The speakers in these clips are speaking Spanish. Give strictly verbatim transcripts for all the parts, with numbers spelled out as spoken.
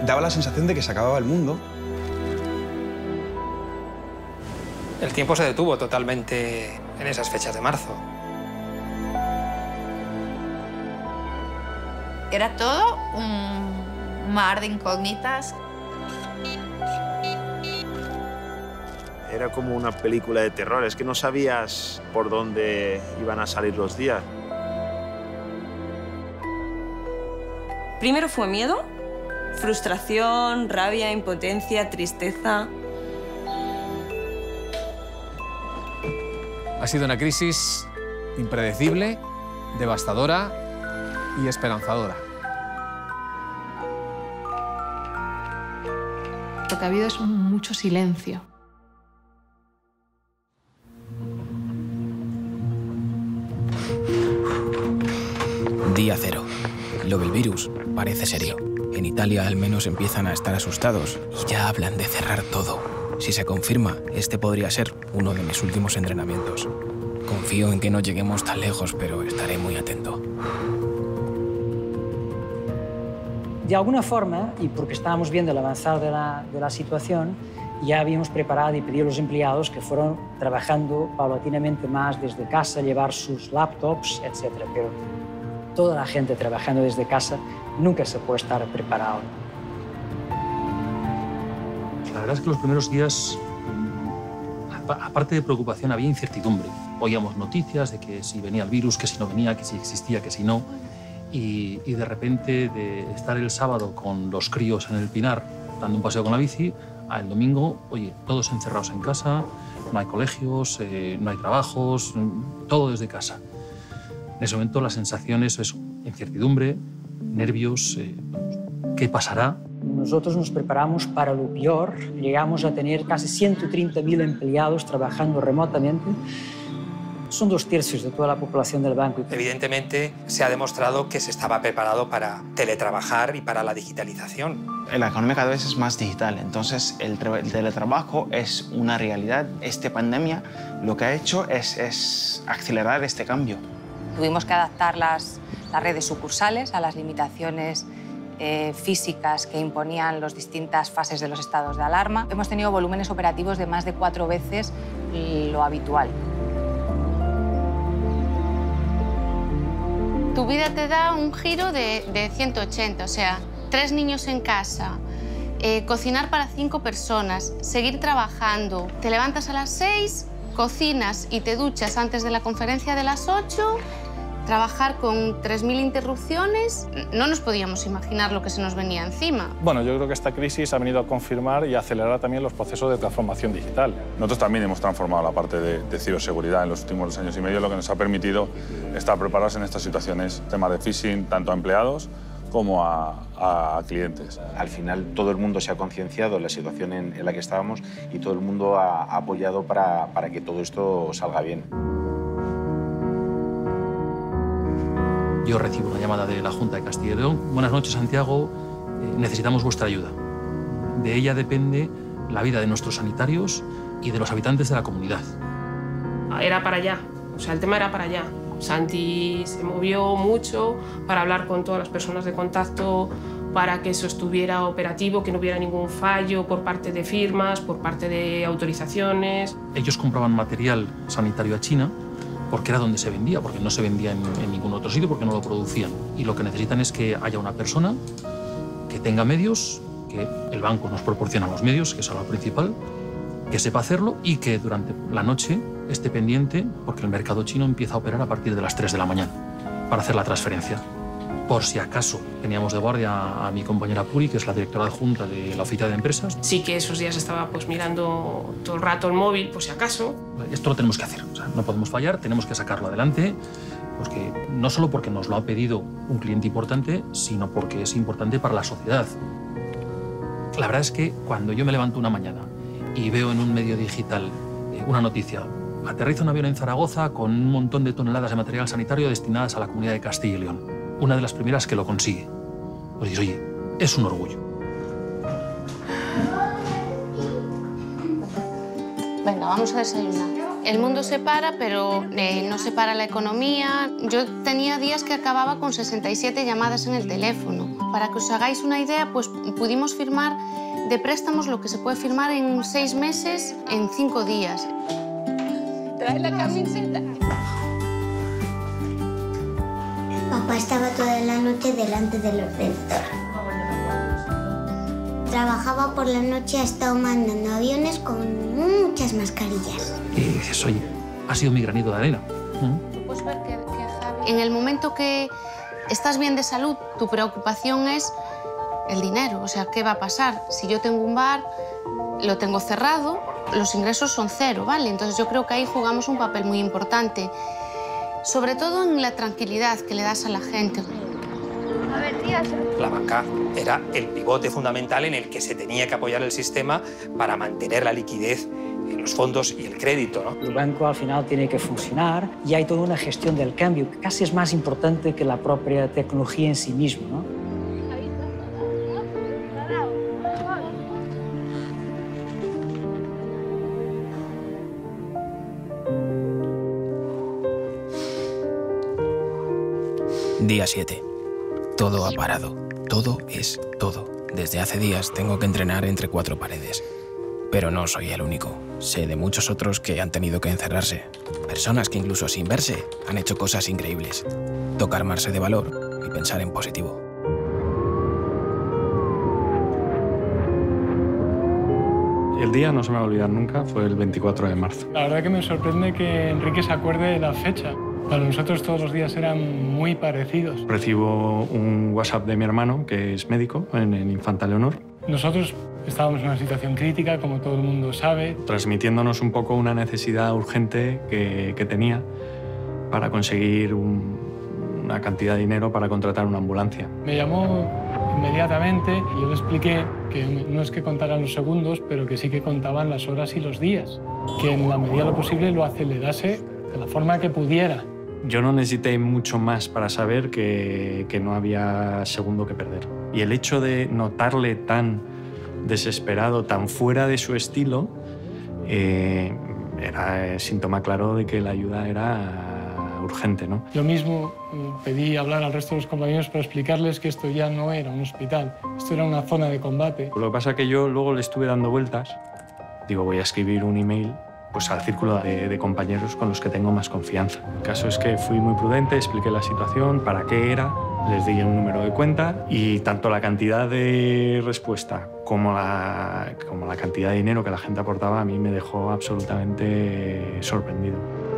daba la sensación de que se acababa el mundo. El tiempo se detuvo totalmente en esas fechas de marzo. Era todo un mar de incógnitas. Era como una película de terror, es que no sabías por dónde iban a salir los días. Primero fue miedo, frustración, rabia, impotencia, tristeza. Ha sido una crisis impredecible, devastadora y esperanzadora. Lo que ha habido es mucho silencio. Día cero. Lo del virus parece serio. En Italia al menos empiezan a estar asustados y ya hablan de cerrar todo. Si se confirma, este podría ser uno de mis últimos entrenamientos. Confío en que no lleguemos tan lejos, pero estaré muy atento. De alguna forma, y porque estábamos viendo el avanzar de la, de la situación, ya habíamos preparado y pedido a los empleados que fueron trabajando paulatinamente más desde casa, llevar sus laptops, etcétera. Pero toda la gente trabajando desde casa nunca se puede estar preparado. La verdad es que los primeros días, aparte de preocupación, había incertidumbre. Oíamos noticias de que si venía el virus, que si no venía, que si existía, que si no. Y, y de repente, de estar el sábado con los críos en el Pinar, dando un paseo con la bici, al domingo, oye, todos encerrados en casa, no hay colegios, eh, no hay trabajos, todo desde casa. En ese momento la sensación es eso, incertidumbre, nervios, eh, ¿qué pasará? Nosotros nos preparamos para lo peor. Llegamos a tener casi ciento treinta mil empleados trabajando remotamente. Son dos tercios de toda la población del banco. Evidentemente, se ha demostrado que se estaba preparado para teletrabajar y para la digitalización. La economía cada vez es más digital, entonces el, el teletrabajo es una realidad. Esta pandemia lo que ha hecho es, es acelerar este cambio. Tuvimos que adaptar las, las redes sucursales a las limitaciones eh, físicas que imponían las distintas fases de los estados de alarma. Hemos tenido volúmenes operativos de más de cuatro veces lo habitual. Tu vida te da un giro de, de ciento ochenta, o sea, tres niños en casa, eh, cocinar para cinco personas, seguir trabajando, te levantas a las seis, cocinas y te duchas antes de la conferencia de las ocho, trabajar con tres mil interrupciones, no nos podíamos imaginar lo que se nos venía encima. Bueno, yo creo que esta crisis ha venido a confirmar y a acelerar también los procesos de transformación digital. Nosotros también hemos transformado la parte de, de ciberseguridad en los últimos dos años y medio, lo que nos ha permitido estar preparados en estas situaciones, temas de phishing, tanto a empleados como a, a clientes. Al final todo el mundo se ha concienciado de la situación en, en la que estábamos y todo el mundo ha, ha apoyado para, para que todo esto salga bien. Yo recibo una llamada de la Junta de Castilla y León. Buenas noches, Santiago. Eh, necesitamos vuestra ayuda. De ella depende la vida de nuestros sanitarios y de los habitantes de la comunidad. Era para allá. O sea, el tema era para allá. Santi se movió mucho para hablar con todas las personas de contacto, para que eso estuviera operativo, que no hubiera ningún fallo por parte de firmas, por parte de autorizaciones. Ellos compraban material sanitario a China porque era donde se vendía, porque no se vendía en, en ningún otro sitio, porque no lo producían. Y lo que necesitan es que haya una persona que tenga medios, que el banco nos proporciona los medios, que es lo principal, que sepa hacerlo y que durante la noche esté pendiente, porque el mercado chino empieza a operar a partir de las tres de la mañana para hacer la transferencia. Por si acaso teníamos de guardia a mi compañera Puri, que es la directora adjunta de la oficina de empresas. Sí que esos días estaba pues mirando todo el rato el móvil, por si acaso. Esto lo tenemos que hacer, o sea, no podemos fallar, tenemos que sacarlo adelante, porque no solo porque nos lo ha pedido un cliente importante, sino porque es importante para la sociedad. La verdad es que cuando yo me levanto una mañana y veo en un medio digital una noticia, aterriza un avión en Zaragoza con un montón de toneladas de material sanitario destinadas a la comunidad de Castilla y León, una de las primeras que lo consigue, pues dices, oye, es un orgullo. Venga, vamos a desayunar. El mundo se para, pero eh, no se para la economía. Yo tenía días que acababa con sesenta y siete llamadas en el teléfono. Para que os hagáis una idea, pues pudimos firmar de préstamos lo que se puede firmar en seis meses, en cinco días. Trae la camiseta. Papá estaba toda la noche delante del ordenador. Trabajaba por la noche, ha estado mandando aviones con muchas mascarillas. Y dices, oye, ha sido mi granito de arena. Puedes ver que, que Javi... En el momento que estás bien de salud, tu preocupación es el dinero. O sea, ¿qué va a pasar? Si yo tengo un bar, lo tengo cerrado, los ingresos son cero, ¿vale? Entonces yo creo que ahí jugamos un papel muy importante. Sobre todo en la tranquilidad que le das a la gente. A ver, tía. La banca era el pivote fundamental en el que se tenía que apoyar el sistema para mantener la liquidez en los fondos y el crédito, ¿no? El banco al final tiene que funcionar y hay toda una gestión del cambio que casi es más importante que la propia tecnología en sí misma, ¿no? Día siete. Todo ha parado. Todo es todo. Desde hace días tengo que entrenar entre cuatro paredes. Pero no soy el único. Sé de muchos otros que han tenido que encerrarse. Personas que incluso sin verse han hecho cosas increíbles. Toca armarse de valor y pensar en positivo. El día no se me va a olvidar nunca, fue el veinticuatro de marzo. La verdad que me sorprende que Enrique se acuerde de la fecha. Para nosotros todos los días eran muy parecidos. Recibo un WhatsApp de mi hermano, que es médico, en el Infanta Leonor. Nosotros estábamos en una situación crítica, como todo el mundo sabe. Transmitiéndonos un poco una necesidad urgente que, que tenía para conseguir un, una cantidad de dinero para contratar una ambulancia. Me llamó inmediatamente y yo le expliqué que no es que contaran los segundos, pero que sí que contaban las horas y los días. Que en la medida de lo posible lo acelerase de la forma que pudiera. Yo no necesité mucho más para saber que, que no había segundo que perder. Y el hecho de notarle tan desesperado, tan fuera de su estilo, eh, era síntoma claro de que la ayuda era urgente, ¿no? Yo mismo pedí hablar al resto de los compañeros para explicarles que esto ya no era un hospital, esto era una zona de combate. Lo que pasa es que yo luego le estuve dando vueltas. Digo, voy a escribir un email pues al círculo de, de compañeros con los que tengo más confianza. El caso es que fui muy prudente, expliqué la situación, para qué era, les di un número de cuenta y tanto la cantidad de respuesta como la, como la cantidad de dinero que la gente aportaba a mí me dejó absolutamente sorprendido.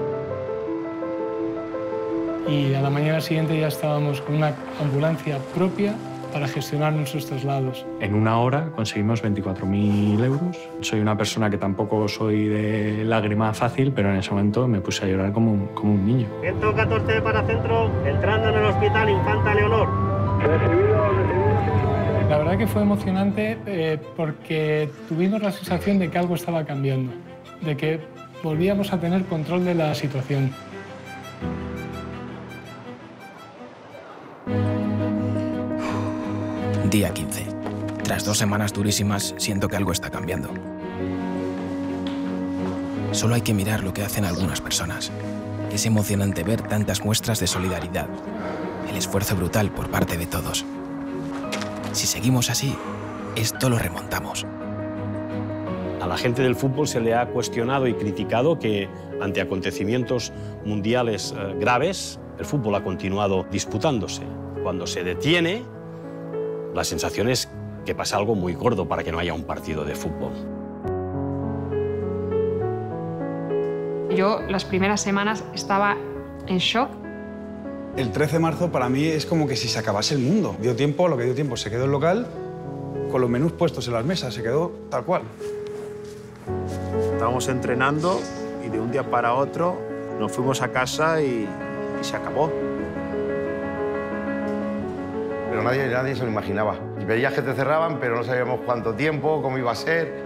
Y a la mañana siguiente ya estábamos con una ambulancia propia para gestionar nuestros traslados. En una hora conseguimos veinticuatro mil euros. Soy una persona que tampoco soy de lágrima fácil, pero en ese momento me puse a llorar como un, como un niño. ciento catorce de Paracentro, entrando en el Hospital Infanta Leonor. Recibido, recibido. La verdad que fue emocionante eh, porque tuvimos la sensación de que algo estaba cambiando, de que volvíamos a tener control de la situación. Día quince. Tras dos semanas durísimas, siento que algo está cambiando. Solo hay que mirar lo que hacen algunas personas. Es emocionante ver tantas muestras de solidaridad. El esfuerzo brutal por parte de todos. Si seguimos así, esto lo remontamos. A la gente del fútbol se le ha cuestionado y criticado que ante acontecimientos mundiales eh, graves, el fútbol ha continuado disputándose. Cuando se detiene, la sensación es que pasa algo muy gordo para que no haya un partido de fútbol. Yo las primeras semanas estaba en shock. El trece de marzo para mí es como que si se acabase el mundo. Dio tiempo, lo que dio tiempo, se quedó el local con los menús puestos en las mesas, se quedó tal cual. Estábamos entrenando y de un día para otro nos fuimos a casa y, y se acabó. Pero nadie, nadie se lo imaginaba. Y veías que te cerraban, pero no sabíamos cuánto tiempo, cómo iba a ser.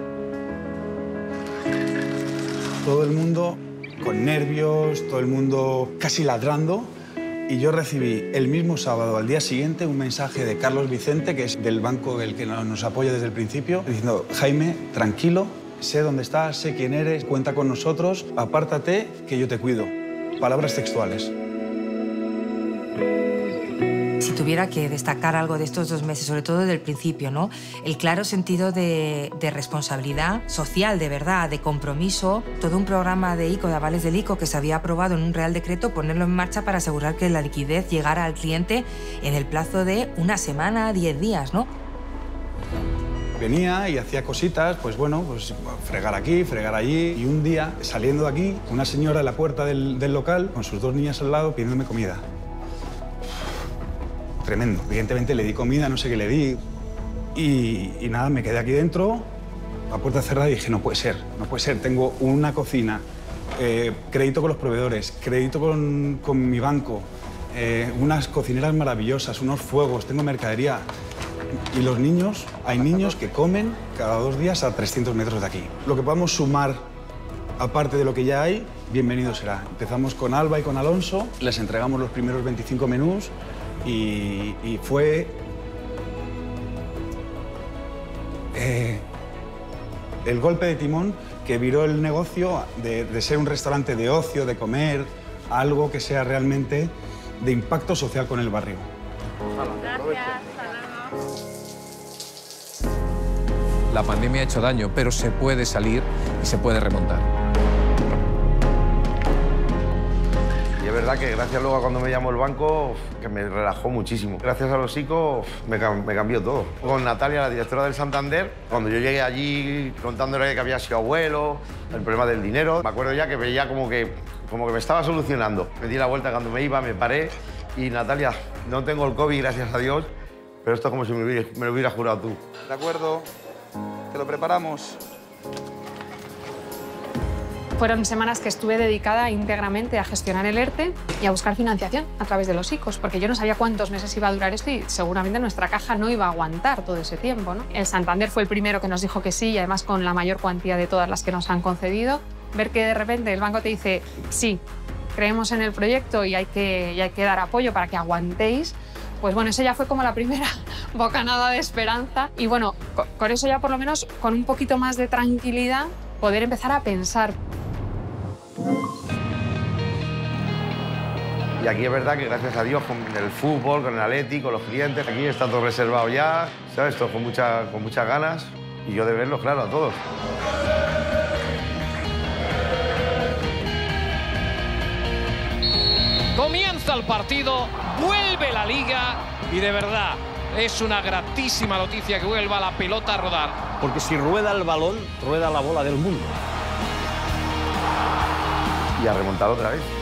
Todo el mundo con nervios, todo el mundo casi ladrando. Y yo recibí el mismo sábado, al día siguiente, un mensaje de Carlos Vicente, que es del banco el que nos apoya desde el principio, diciendo: Jaime, tranquilo, sé dónde estás, sé quién eres, cuenta con nosotros, apártate, que yo te cuido. Palabras textuales. Si Si tuviera que destacar algo de estos dos meses, sobre todo desde el principio, ¿no? El claro sentido de, de responsabilidad social, de verdad, de compromiso. Todo un programa de ICO, de avales del ICO, que se había aprobado en un Real Decreto, ponerlo en marcha para asegurar que la liquidez llegara al cliente en el plazo de una semana, diez días, ¿no? Venía y hacía cositas, pues bueno, pues fregar aquí, fregar allí. Y un día, saliendo de aquí, una señora en la puerta del, del local, con sus dos niñas al lado, pidiéndome comida. Tremendo. Evidentemente le di comida, no sé qué le di. Y, y nada, me quedé aquí dentro, la puerta cerrada, y dije, no puede ser, no puede ser. Tengo una cocina, eh, crédito con los proveedores, crédito con, con mi banco, eh, unas cocineras maravillosas, unos fuegos, tengo mercadería. Y los niños, hay niños que comen cada dos días a trescientos metros de aquí. Lo que podamos sumar, aparte de lo que ya hay, bienvenido será. Empezamos con Alba y con Alonso, les entregamos los primeros veinticinco menús y, y fue eh, el golpe de timón que viró el negocio de, de ser un restaurante de ocio, de comer, a algo que sea realmente de impacto social con el barrio. La pandemia ha hecho daño, pero se puede salir y se puede remontar. Y es verdad que gracias luego a cuando me llamó el banco, que me relajó muchísimo. Gracias a los ICO me, me cambió todo. Con Natalia, la directora del Santander, cuando yo llegué allí contándole que había sido abuelo, el problema del dinero, me acuerdo ya que veía como que, como que me estaba solucionando. Me di la vuelta cuando me iba, me paré y Natalia, no tengo el COVID, gracias a Dios, pero esto es como si me, hubiera, me lo hubiera jurado tú. De acuerdo. Te lo preparamos. Fueron semanas que estuve dedicada íntegramente a gestionar el ERTE y a buscar financiación a través de los ICOs, porque yo no sabía cuántos meses iba a durar esto y seguramente nuestra caja no iba a aguantar todo ese tiempo, ¿no? El Santander fue el primero que nos dijo que sí, y además con la mayor cuantía de todas las que nos han concedido. Ver que de repente el banco te dice, sí, creemos en el proyecto y hay que, y hay que dar apoyo para que aguantéis, pues bueno, eso ya fue como la primera bocanada de esperanza. Y bueno, con eso ya por lo menos, con un poquito más de tranquilidad, poder empezar a pensar. Y aquí es verdad que gracias a Dios, con el fútbol, con el Atleti, con los clientes, aquí está todo reservado ya, ¿sabes? Todo con, mucha, con muchas ganas y yo de verlos, claro, a todos. Comienza el partido, vuelve la Liga y de verdad es una gratísima noticia que vuelva la pelota a rodar. Porque si rueda el balón, rueda la bola del mundo. Y a remontar otra vez.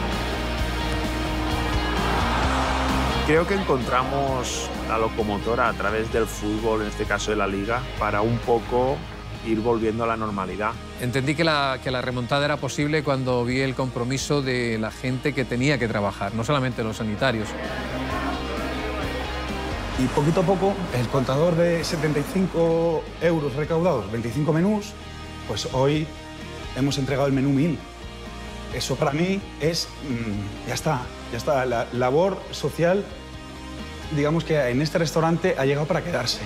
Creo que encontramos la locomotora a través del fútbol, en este caso de la Liga, para un poco ir volviendo a la normalidad. Entendí que la, que la remontada era posible cuando vi el compromiso de la gente que tenía que trabajar, no solamente los sanitarios. Y poquito a poco, el contador de setenta y cinco euros recaudados, veinticinco menús, pues hoy hemos entregado el menú mil. Eso para mí es, mmm, ya está, ya está. La labor social, digamos que en este restaurante ha llegado para quedarse.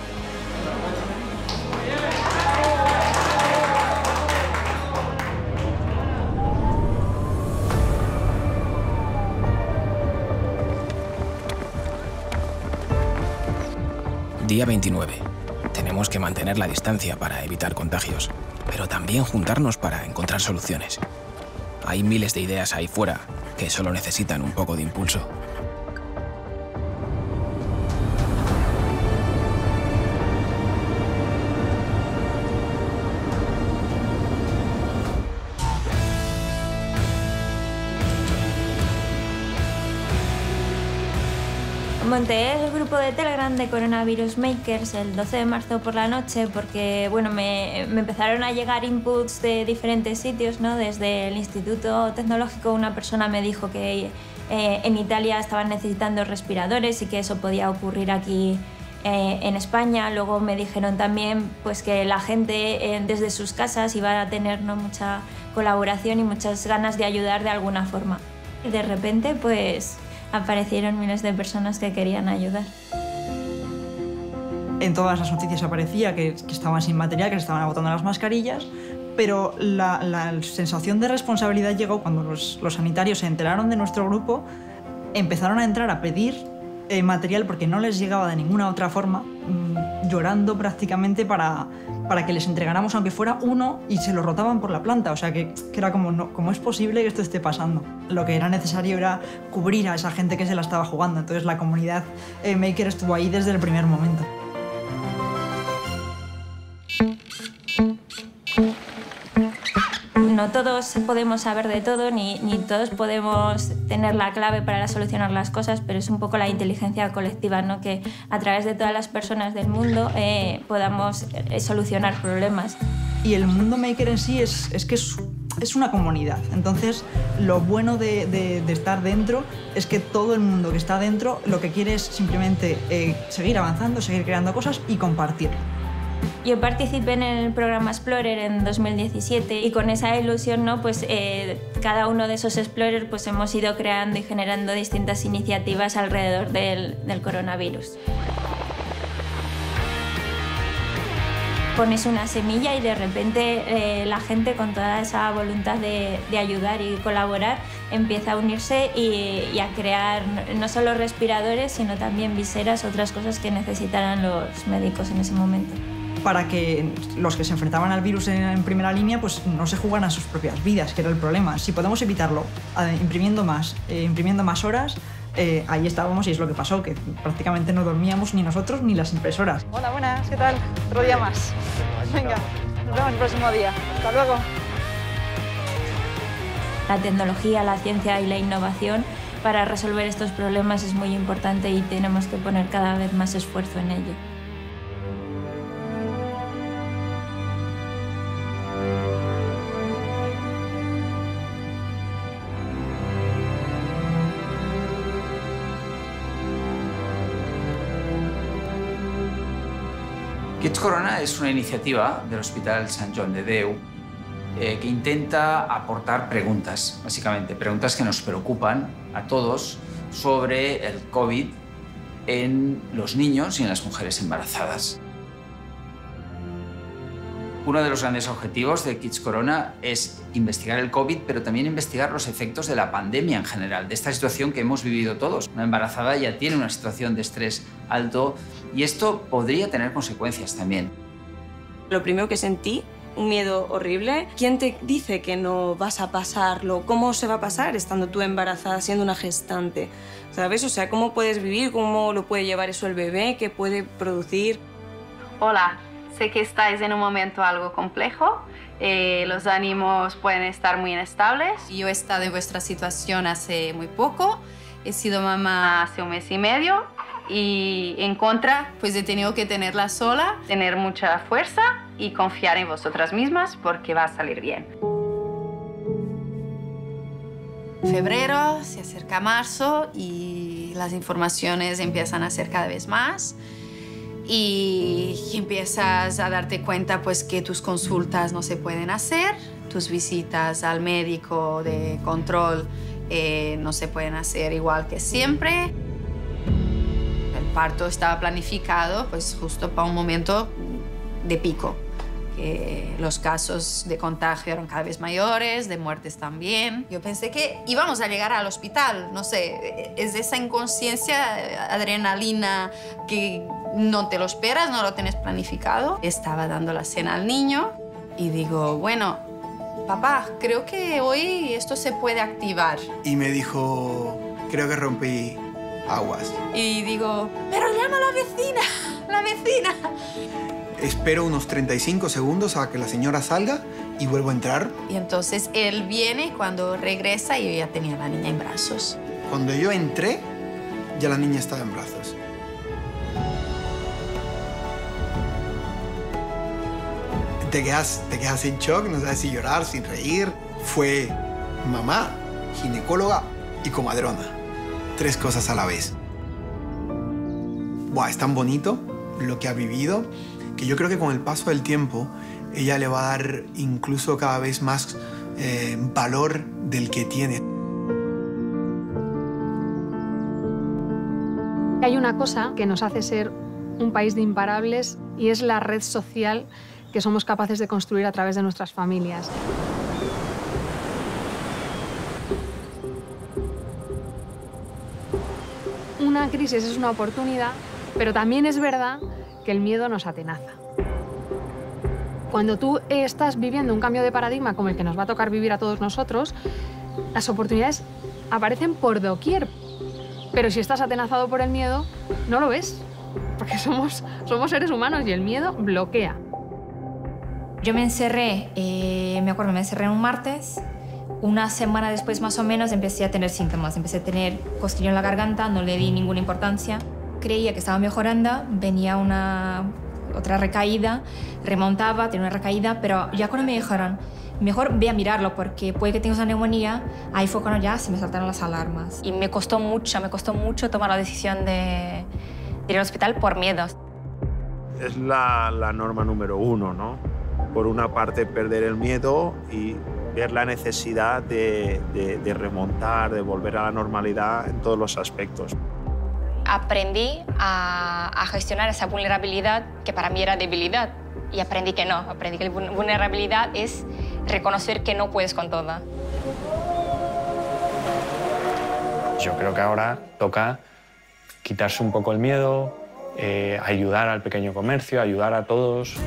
Día veintinueve. Tenemos que mantener la distancia para evitar contagios, pero también juntarnos para encontrar soluciones. Hay miles de ideas ahí fuera que solo necesitan un poco de impulso. Monté el grupo de Telegram de Coronavirus Makers el doce de marzo por la noche porque bueno, me, me empezaron a llegar inputs de diferentes sitios, ¿no? Desde el Instituto Tecnológico una persona me dijo que eh, en Italia estaban necesitando respiradores y que eso podía ocurrir aquí eh, en España. Luego me dijeron también pues, que la gente eh, desde sus casas iba a tener, ¿no? mucha colaboración y muchas ganas de ayudar de alguna forma. Y de repente pues aparecieron miles de personas que querían ayudar. En todas las noticias aparecía que, que estaban sin material, que se estaban agotando las mascarillas, pero la, la sensación de responsabilidad llegó cuando los, los sanitarios se enteraron de nuestro grupo, empezaron a entrar a pedir eh, material porque no les llegaba de ninguna otra forma, mmm, llorando prácticamente para, para que les entregáramos aunque fuera uno y se lo rotaban por la planta. O sea, que, que era como, no, ¿cómo es posible que esto esté pasando? Lo que era necesario era cubrir a esa gente que se la estaba jugando. Entonces la comunidad eh, Maker estuvo ahí desde el primer momento. No todos podemos saber de todo, ni, ni todos podemos tener la clave para solucionar las cosas, pero es un poco la inteligencia colectiva, ¿no? Que a través de todas las personas del mundo eh, podamos eh, solucionar problemas. Y el mundo maker en sí es, es que es, es una comunidad. Entonces, lo bueno de, de, de estar dentro es que todo el mundo que está dentro lo que quiere es simplemente eh, seguir avanzando, seguir creando cosas y compartir. Yo participé en el programa Explorer en dos mil diecisiete y con esa ilusión, ¿no? Pues, eh, cada uno de esos Explorer pues, hemos ido creando y generando distintas iniciativas alrededor del, del coronavirus. Pones una semilla y de repente eh, la gente con toda esa voluntad de, de ayudar y colaborar empieza a unirse y, y a crear no solo respiradores, sino también viseras, otras cosas que necesitaran los médicos en ese momento. Para que los que se enfrentaban al virus en, en primera línea pues no se jugaran sus propias vidas, que era el problema. Si podemos evitarlo eh, imprimiendo más, eh, imprimiendo más horas, eh, ahí estábamos y es lo que pasó, que prácticamente no dormíamos ni nosotros ni las impresoras. Hola, buenas, ¿qué tal? Otro día más. Venga, nos vemos el próximo día. Hasta luego. La tecnología, la ciencia y la innovación para resolver estos problemas es muy importante y tenemos que poner cada vez más esfuerzo en ello. Kids Corona es una iniciativa del Hospital Sant Joan de Déu eh, que intenta aportar preguntas, básicamente, preguntas que nos preocupan a todos sobre el COVID en los niños y en las mujeres embarazadas. Uno de los grandes objetivos de Kids Corona es investigar el COVID, pero también investigar los efectos de la pandemia en general, de esta situación que hemos vivido todos. Una embarazada ya tiene una situación de estrés alto y esto podría tener consecuencias también. Lo primero que sentí, un miedo horrible. ¿Quién te dice que no vas a pasarlo? ¿Cómo se va a pasar estando tú embarazada, siendo una gestante? ¿Sabes? O sea, ¿cómo puedes vivir? ¿Cómo lo puede llevar eso el bebé? ¿Qué puede producir? Hola. Sé que estáis en un momento algo complejo, eh, los ánimos pueden estar muy inestables. Yo he estado en vuestra situación hace muy poco, he sido mamá hace un mes y medio y en contra pues he tenido que tenerla sola, tener mucha fuerza y confiar en vosotras mismas porque va a salir bien. Febrero, se acerca marzo y las informaciones empiezan a ser cada vez más. Y empiezas a darte cuenta pues, que tus consultas no se pueden hacer, tus visitas al médico de control eh, no se pueden hacer igual que siempre. El parto estaba planificado pues, justo para un momento de pico. Que los casos de contagio eran cada vez mayores, de muertes también. Yo pensé que íbamos a llegar al hospital, no sé, es esa inconsciencia, adrenalina que no te lo esperas, no lo tienes planificado. Estaba dando la cena al niño y digo, bueno, papá, creo que hoy esto se puede activar. Y me dijo, creo que rompí aguas. Y digo, pero llama a la vecina, la vecina. Espero unos treinta y cinco segundos a que la señora salga y vuelvo a entrar. Y entonces él viene, cuando regresa yo ya tenía a la niña en brazos. Cuando yo entré, ya la niña estaba en brazos. Te quedas, te quedas en shock, no sabes si llorar, si reír. Fue mamá, ginecóloga y comadrona. Tres cosas a la vez. Buah, es tan bonito lo que ha vivido, que yo creo que con el paso del tiempo ella le va a dar incluso cada vez más eh, valor del que tiene. Hay una cosa que nos hace ser un país de imparables y es la red social que somos capaces de construir a través de nuestras familias. Una una crisis es una oportunidad, pero también es verdad que el miedo nos atenaza. Cuando tú estás viviendo un cambio de paradigma como el que nos va a tocar vivir a todos nosotros, las oportunidades aparecen por doquier. Pero si estás atenazado por el miedo, no lo ves, porque somos, somos seres humanos y el miedo bloquea. Yo me encerré, eh, me acuerdo, me encerré un martes. Una semana después, más o menos, empecé a tener síntomas. Empecé a tener cosquilleo en la garganta, no le di ninguna importancia. Creía que estaba mejorando, venía una, otra recaída, remontaba, tenía una recaída, pero ya cuando me dijeron, mejor ve a mirarlo porque puede que tengas una neumonía, ahí fue cuando ya se me saltaron las alarmas. Y me costó mucho, me costó mucho tomar la decisión de, de ir al hospital por miedos. Es la, la norma número uno, ¿no? Por una parte, perder el miedo y ver la necesidad de, de, de remontar, de volver a la normalidad en todos los aspectos. Aprendí a, a gestionar esa vulnerabilidad que para mí era debilidad. Y aprendí que no, aprendí que la vulnerabilidad es reconocer que no puedes con todo. Yo creo que ahora toca quitarse un poco el miedo, eh, ayudar al pequeño comercio, ayudar a todos.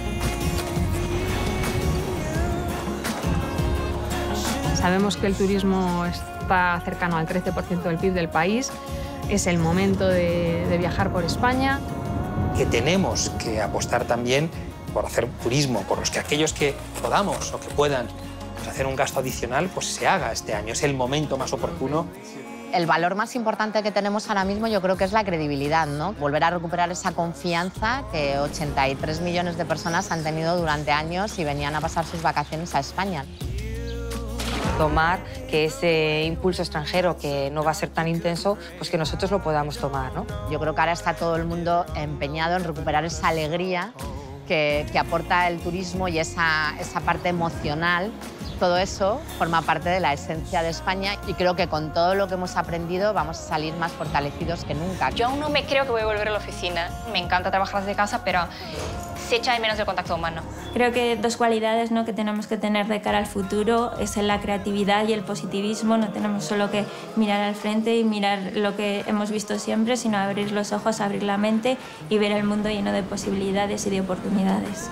Sabemos que el turismo está cercano al trece por ciento del P I B del país. Es el momento de, de viajar por España. Que tenemos que apostar también por hacer turismo, por los que aquellos que podamos o que puedan pues, hacer un gasto adicional, pues se haga este año. Es el momento más oportuno. El valor más importante que tenemos ahora mismo yo creo que es la credibilidad, ¿no? Volver a recuperar esa confianza que ochenta y tres millones de personas han tenido durante años y venían a pasar sus vacaciones a España. Tomar que ese impulso extranjero que no va a ser tan intenso, pues que nosotros lo podamos tomar, ¿no? Yo creo que ahora está todo el mundo empeñado en recuperar esa alegría que, que aporta el turismo y esa, esa parte emocional. Todo eso forma parte de la esencia de España y creo que con todo lo que hemos aprendido vamos a salir más fortalecidos que nunca. Yo aún no me creo que voy a volver a la oficina. Me encanta trabajar desde casa, pero se echa de menos el contacto humano. Creo que dos cualidades, ¿no?, que tenemos que tener de cara al futuro es la creatividad y el positivismo. No tenemos solo que mirar al frente y mirar lo que hemos visto siempre, sino abrir los ojos, abrir la mente y ver el mundo lleno de posibilidades y de oportunidades.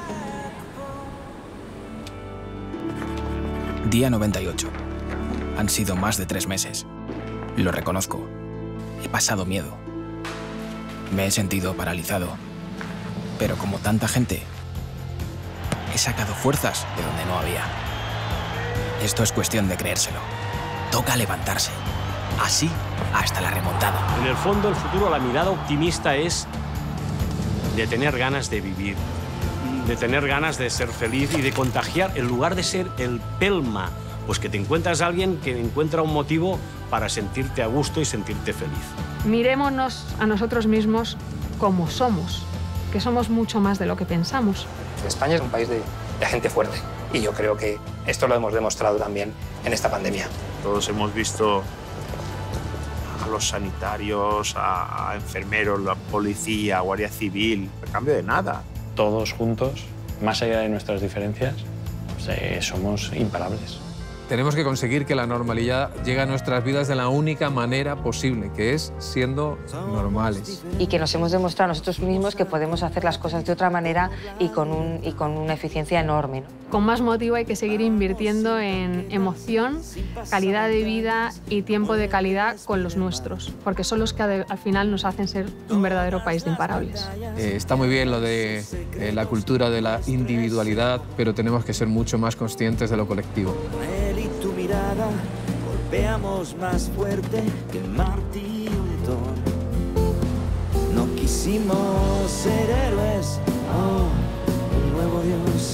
Día noventa y ocho. Han sido más de tres meses. Lo reconozco. He pasado miedo. Me he sentido paralizado. Pero como tanta gente, he sacado fuerzas de donde no había. Esto es cuestión de creérselo. Toca levantarse. Así hasta la remontada. En el fondo, el futuro, la mirada optimista es de tener ganas de vivir, de tener ganas de ser feliz y de contagiar, en lugar de ser el pelma, pues que te encuentras a alguien que encuentra un motivo para sentirte a gusto y sentirte feliz. Mirémonos a nosotros mismos como somos, que somos mucho más de lo que pensamos. España es un país de, de gente fuerte y yo creo que esto lo hemos demostrado también en esta pandemia. Todos hemos visto a los sanitarios, a, a enfermeros, la policía, guardia civil, a cambio de nada. Todos juntos, más allá de nuestras diferencias, pues, eh, somos imparables. Tenemos que conseguir que la normalidad llegue a nuestras vidas de la única manera posible, que es siendo normales. Y que nos hemos demostrado nosotros mismos que podemos hacer las cosas de otra manera y con, un, y con una eficiencia enorme, ¿no? Con más motivo hay que seguir invirtiendo en emoción, calidad de vida y tiempo de calidad con los nuestros, porque son los que al final nos hacen ser un verdadero país de imparables. Eh, está muy bien lo de eh, la cultura de la individualidad, pero tenemos que ser mucho más conscientes de lo colectivo. Tu mirada, golpeamos más fuerte que el martillo de Thor. No quisimos ser héroes, oh, un nuevo Dios.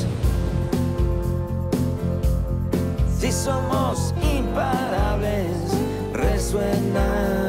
Si somos imparables, resuena